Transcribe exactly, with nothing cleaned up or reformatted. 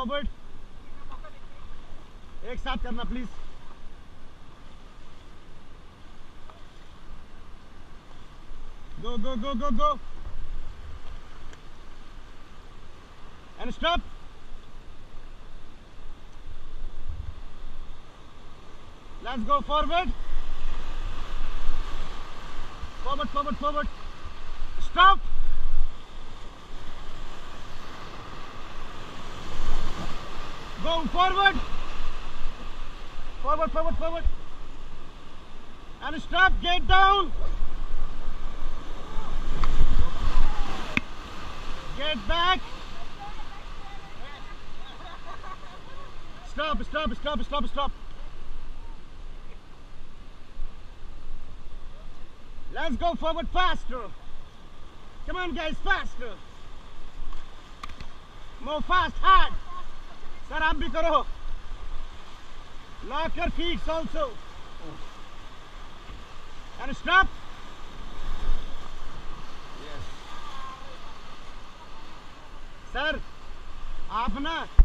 forward. एक साथ करना please. Go, go, go, go, go. And stop. Let's go forward. Forward, forward, forward. Stop. Go forward. Forward, forward, forward. And stop. Get down. Get back. Stop, stop, stop, stop, stop. Let's go forward faster. Come on guys, faster. More fast, hard. Sir, आप भी करो. Lock your feet also. And stop. Yes. Sir, आप ना